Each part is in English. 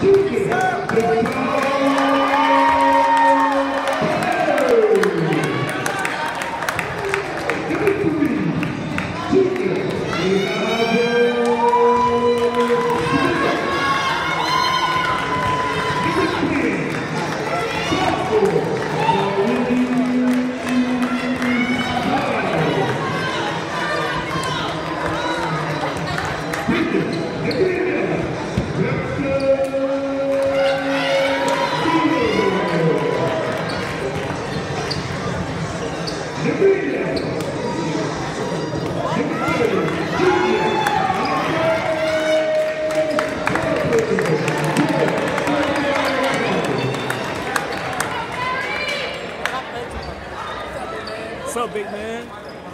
What's up, big man?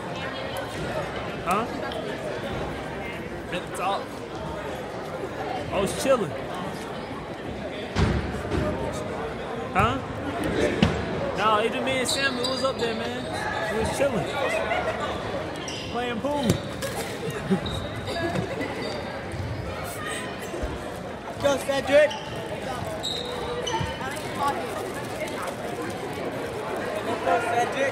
Huh? At the top. I was chilling. Huh? No, it just me and Sam, it was up there, man. We was chilling. Playing pool. Go, Cedric. Go, Cedric.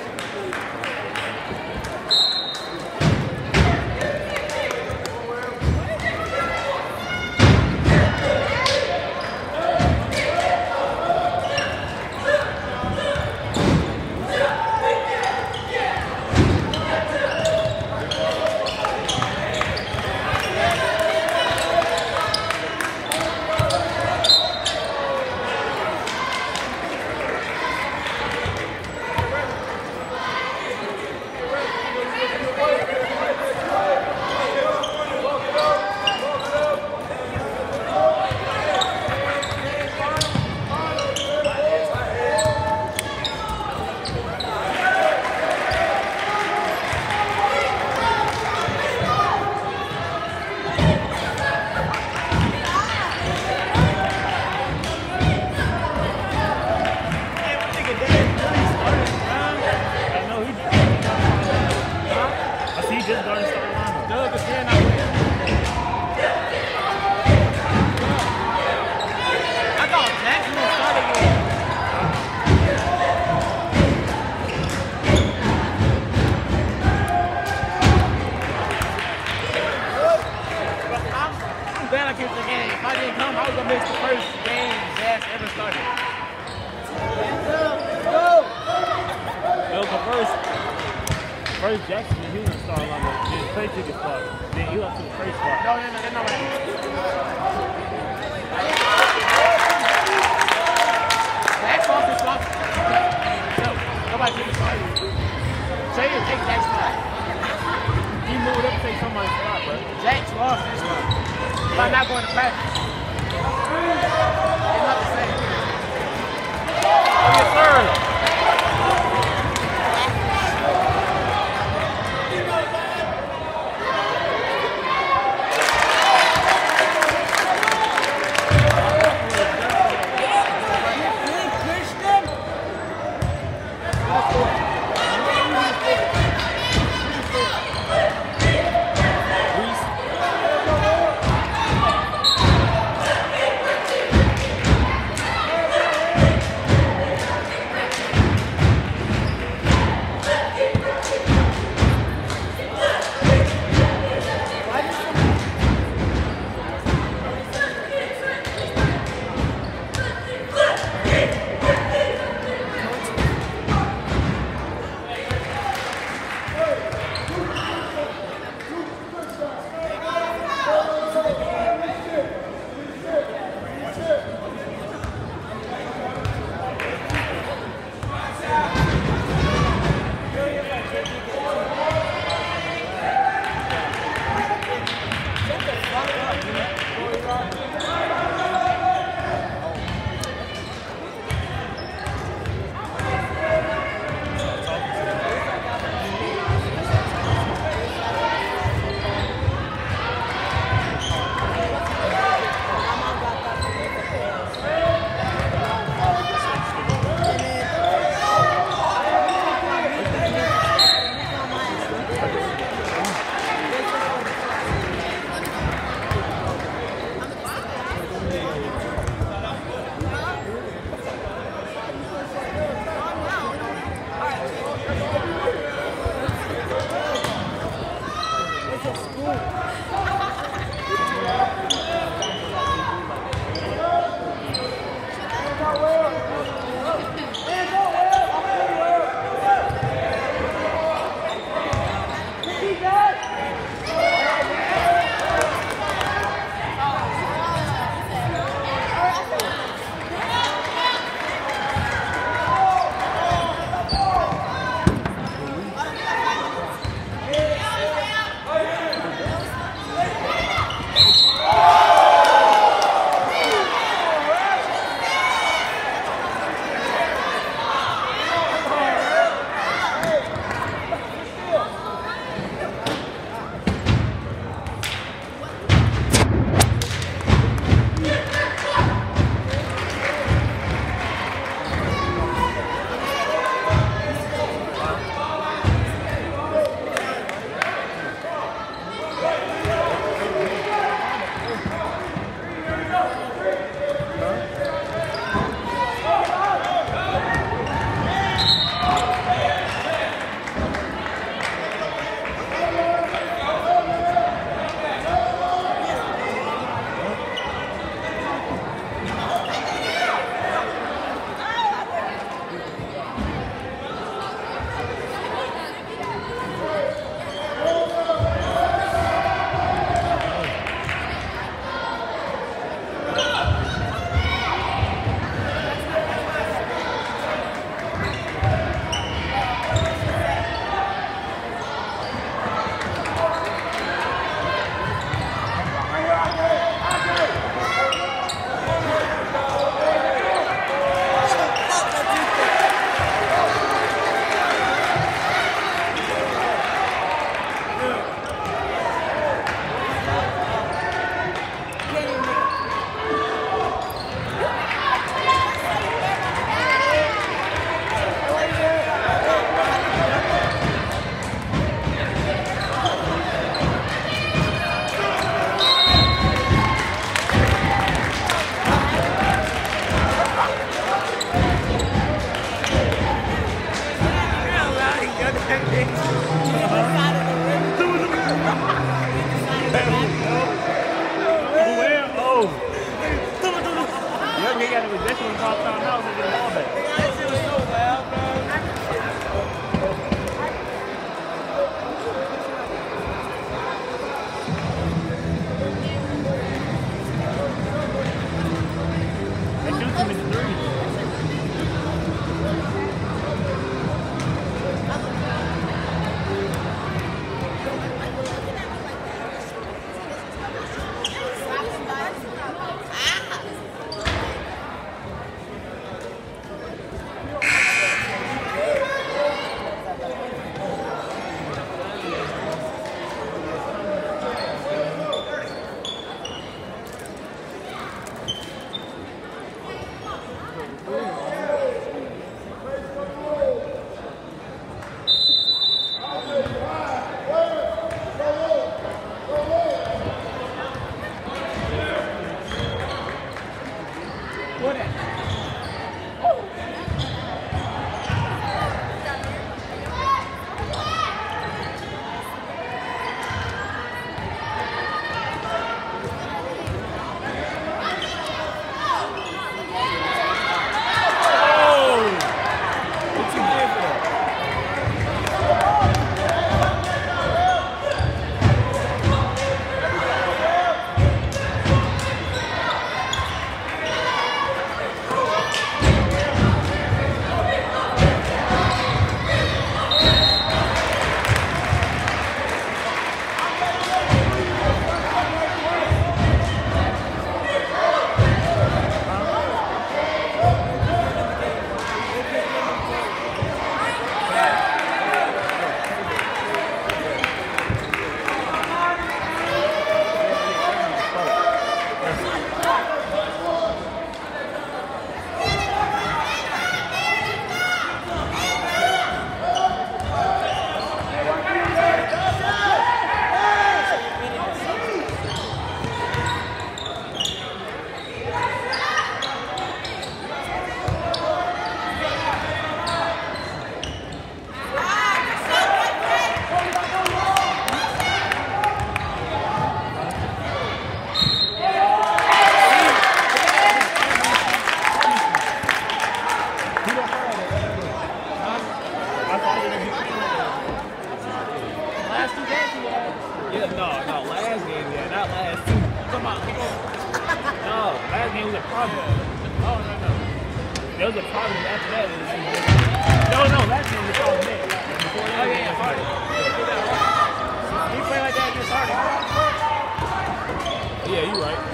First Jackson, he was starting on the play ticket spot. Then he went to the first spot. No, they're not right. That's off the spot. No, nobody took the spot. Say it, take that spot. He moved up to take somebody's spot, bro. Jack's lost this spot. By not going to practice. It's not the same. Yes, sir. he got to possession when he called timeout and get the ball back. That shit was so loud, bro. They shoot him in the three. There was a problem after that. No, that's when the problem made. Before that, yeah, Hardy. He played like that against Hardy. Yeah, you're right.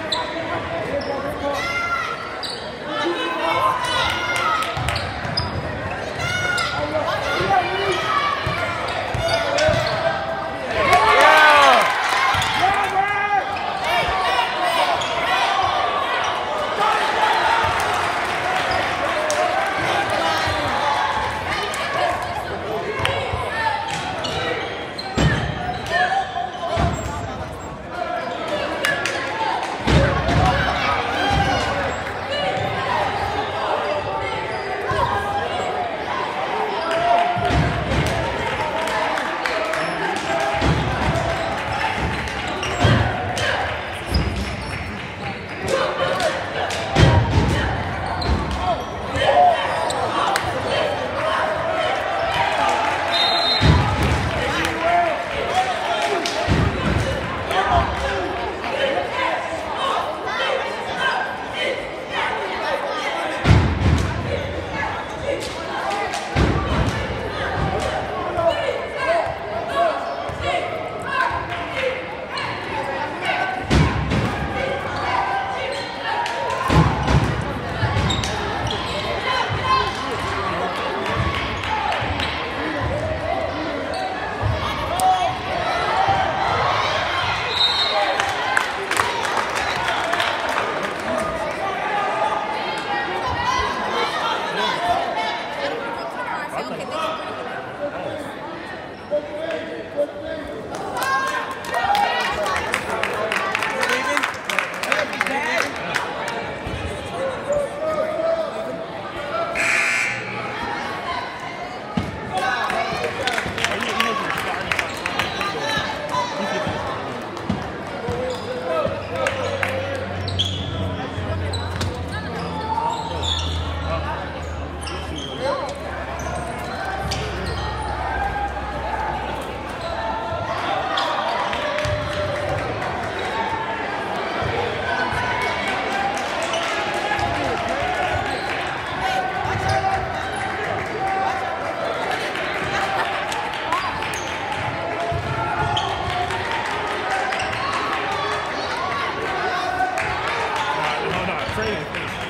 trading.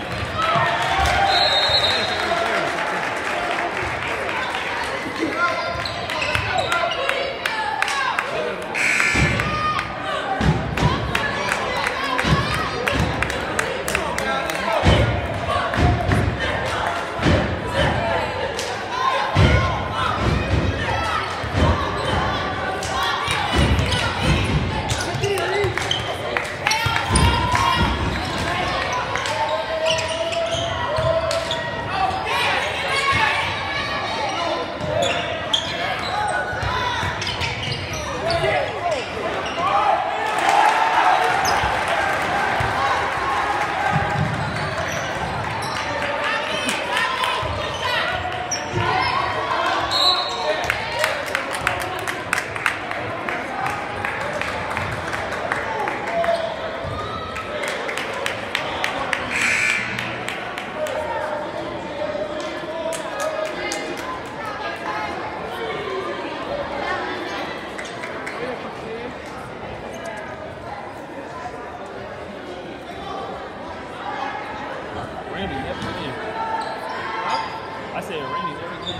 I said Randy's everything.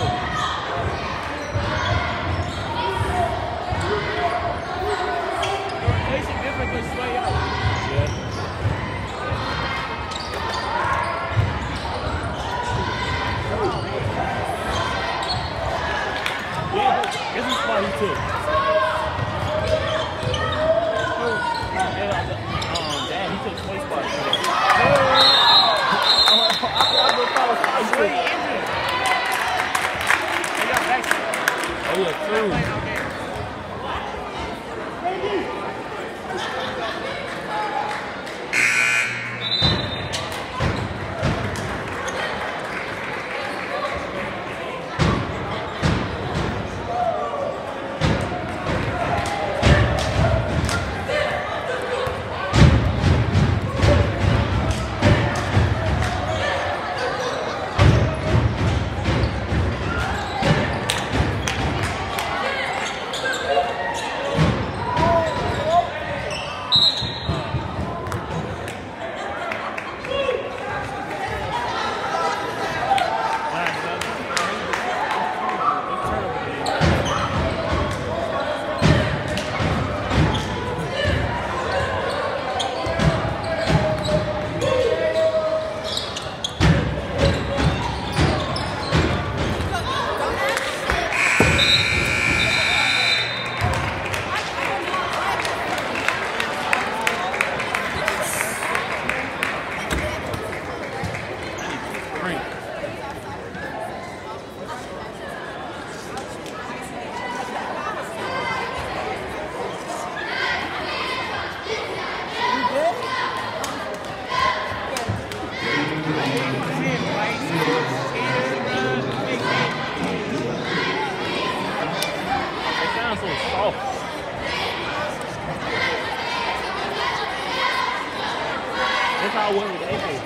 Basic difference is way out. Yeah. Yeah, this is spot he took. Dad, he took 20 spots today. He's really injured. They got back. Oh yeah, true. That's how I went with AK.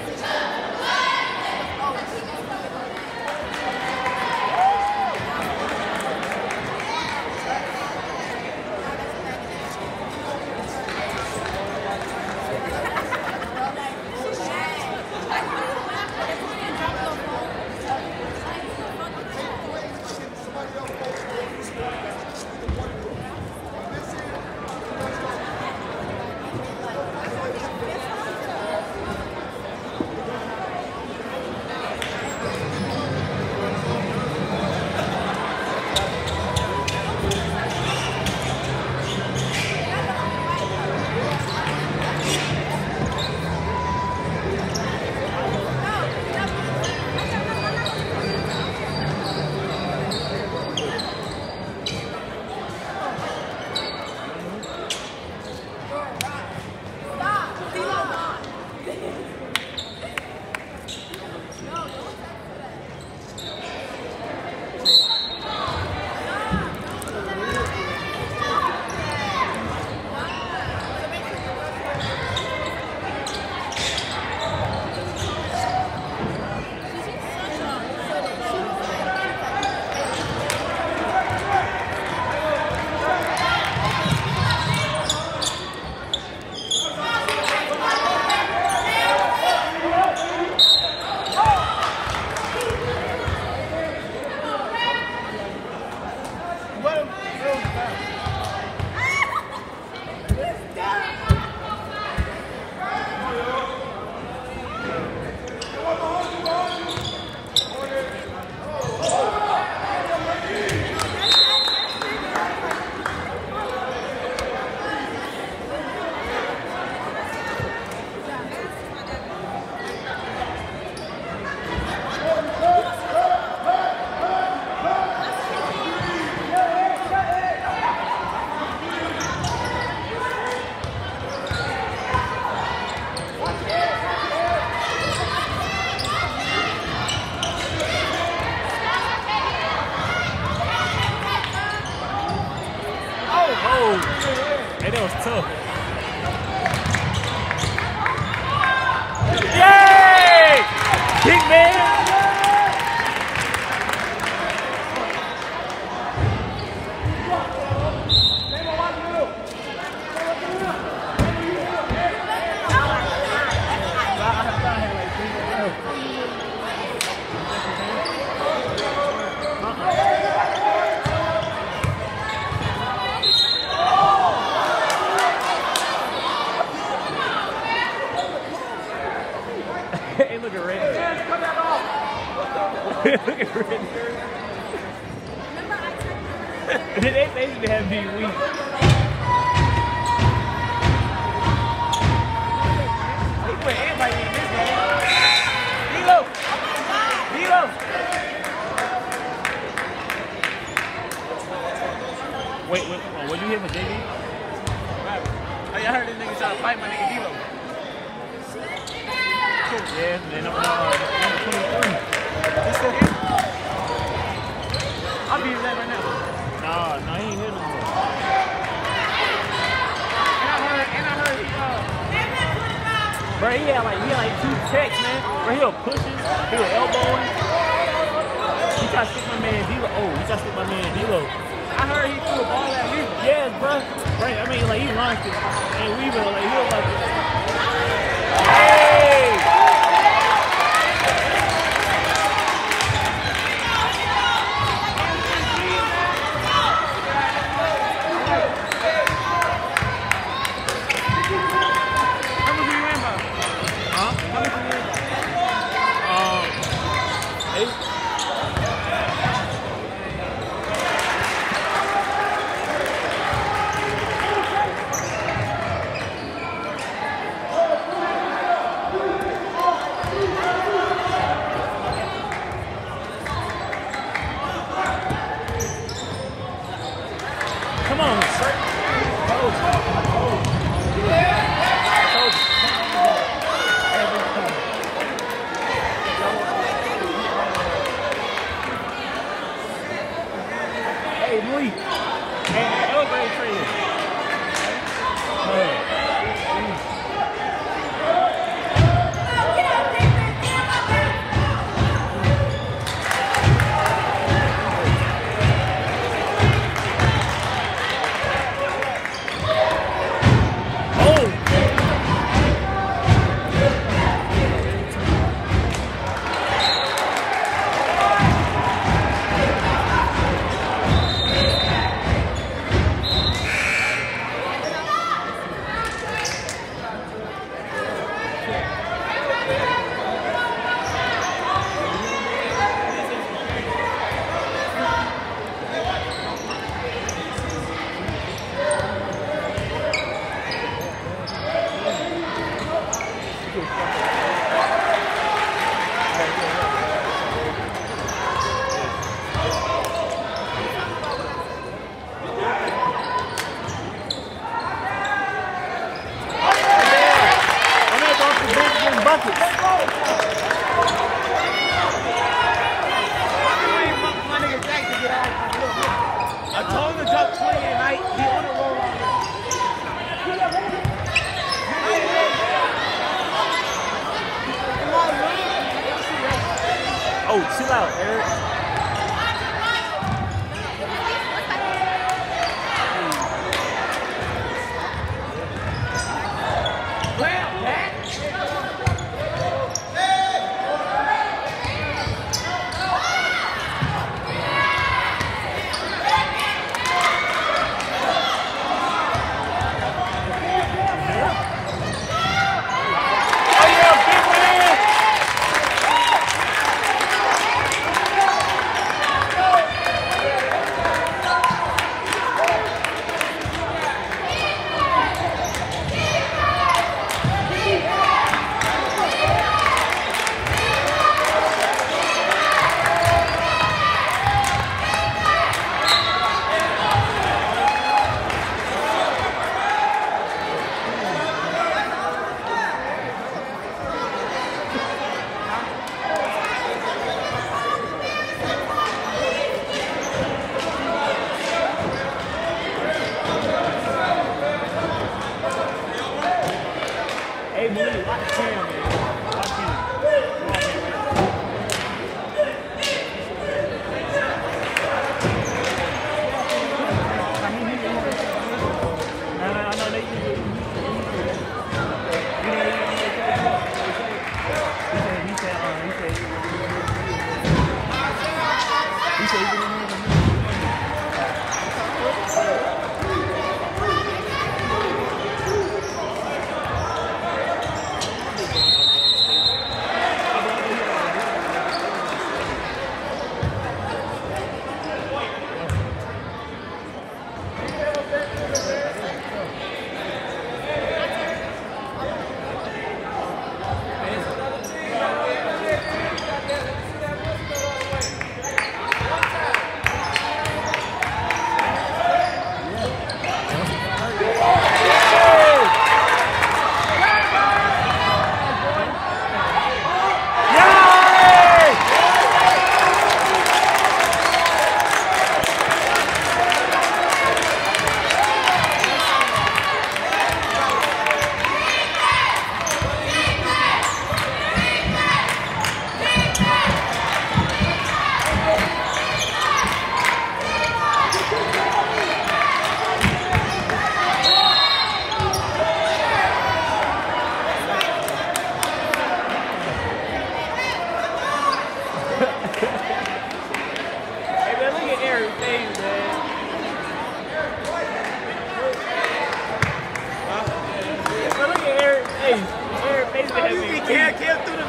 Hey, look at Red. Come back off. Look at Red. They basically have me weak. He put everybody in this game. D'Lo. D'Lo. Wait, what you hear for JV? I heard this nigga trying to fight my nigga D'Lo. Yeah, man, number 23. He's still here? I'll be his that right now. Nah, he ain't here no more. And I heard he Bro, he had like 2 techs, man. Bro, he'll pushing, he'll elbowing. He tried to stick my man D'Lo. Oh, he tried to stick my man D'Lo. I heard he threw a ball at me. Yes, bro. Right, I mean, like, he launched it. And Weaver, like, he was like, hey! Come on, sir. Hey, Lee. Hey, elevate training. I told him to drop 20 tonight. He on the roll on Oh, chill out, Eric.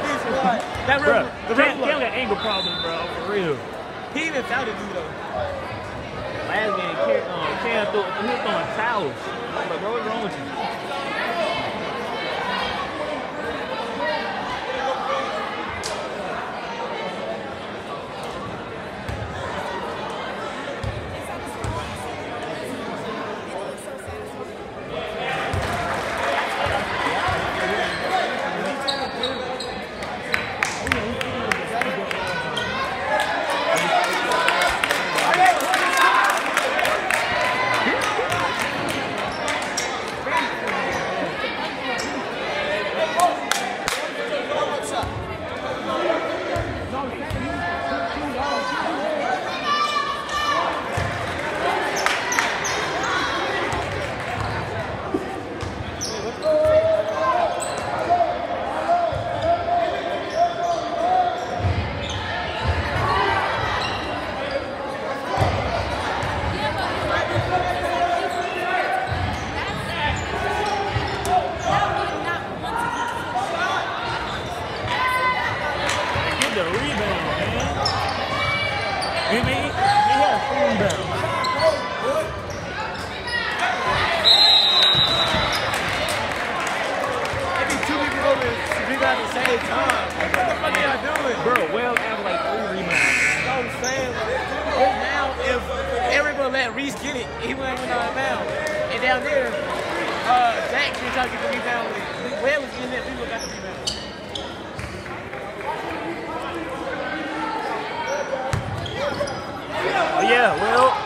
That Bro, the Cam got anger problems, bro, for real. He even found it, though. Last game, Cam he was throwing towels. I was like, bro, what's wrong with you? The rebound, man. You mean he had a rebound. Maybe two people go to rebound at the same time. What the fuck are y'all doing? Bro, Wells have like 3 rebounds. You know what I'm saying? Right now, if everybody let Reese get it, he wouldn't win out of bounds. And down there, Zach been trying to get the rebound. Webb was in there, people got the rebound. Oh, yeah, well.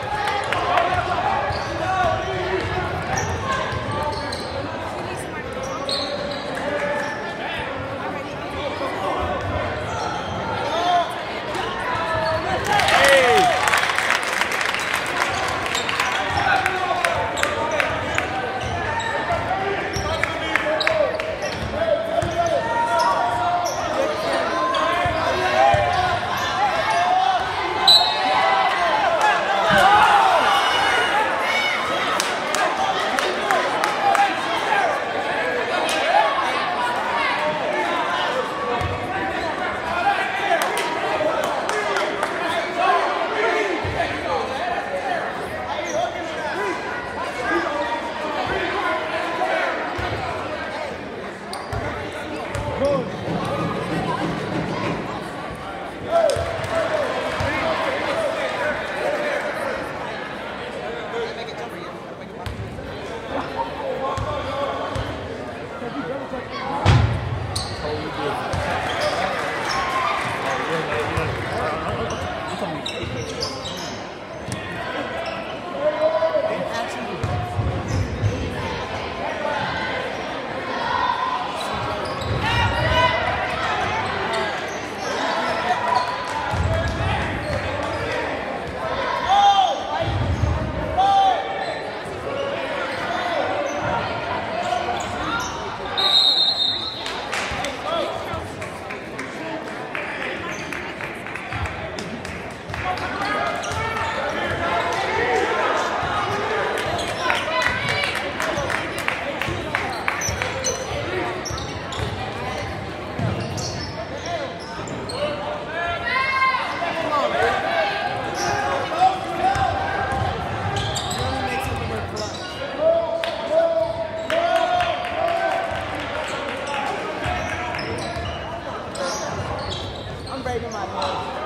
I'm breaking my nose.